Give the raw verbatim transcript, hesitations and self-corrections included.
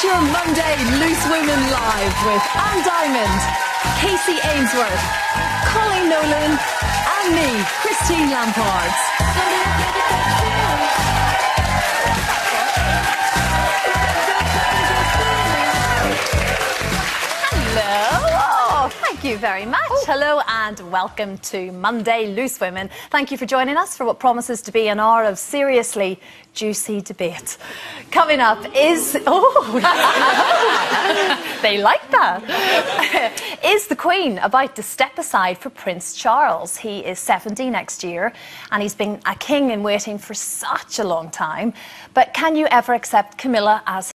It's your Monday Loose Women Live with Anne Diamond, Casey Ainsworth, Colleen Nolan and me, Christine Lampard. Hello. Thank you very much. Oh. Hello and welcome to Monday Loose Women. Thank you for joining us for what promises to be an hour of seriously juicy debate. Coming up is... Oh, they like that. Is the Queen about to step aside for Prince Charles? He is seventy next year and he's been a king in waiting for such a long time. But can you ever accept Camilla as